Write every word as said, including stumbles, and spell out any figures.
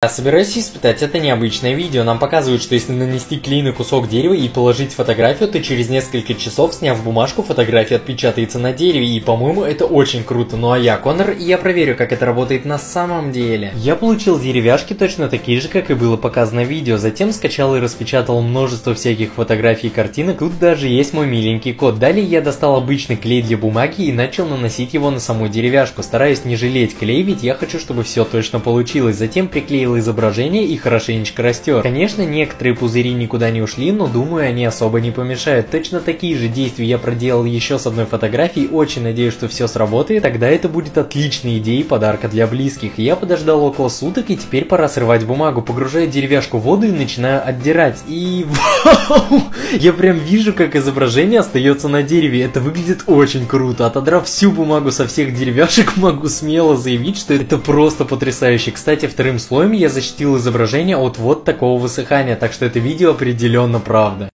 Я собираюсь испытать это необычное видео. Нам показывают, что если нанести клей на кусок дерева и положить фотографию, то через несколько часов, сняв бумажку, фотография отпечатается на дереве. И, по-моему, это очень круто. Ну а я Конор, и я проверю, как это работает на самом деле. Я получил деревяшки точно такие же, как и было показано в видео. Затем скачал и распечатал множество всяких фотографий и картинок. Тут даже есть мой миленький кот. Далее я достал обычный клей для бумаги и начал наносить его на саму деревяшку. Стараюсь не жалеть клей, ведь я хочу, чтобы все точно получилось. Затем приклеил изображение и хорошенечко растер. Конечно, некоторые пузыри никуда не ушли, но думаю, они особо не помешают. Точно такие же действия я проделал еще с одной фотографией. Очень надеюсь, что все сработает. Тогда это будет отличной идеей подарка для близких. Я подождал около суток, и теперь пора срывать бумагу. Погружаю деревяшку в воду и начинаю отдирать. И вау! Я прям вижу, как изображение остается на дереве. Это выглядит очень круто. Отодрав всю бумагу со всех деревяшек, могу смело заявить, что это просто потрясающе. Кстати, вторым слоем я защитил изображение от вот такого высыхания, так что это видео определенно правда.